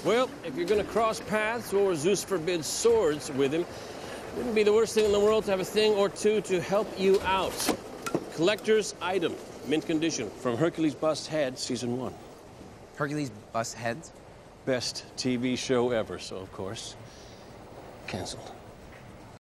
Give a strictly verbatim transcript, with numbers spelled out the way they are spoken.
Well, if you're gonna cross paths or Zeus forbids swords with him, wouldn't be the worst thing in the world to have a thing or two to help you out. Collector's item, mint condition, from Hercules Bust Head, season one. Hercules Bust Heads? Best T V show ever, so of course, canceled.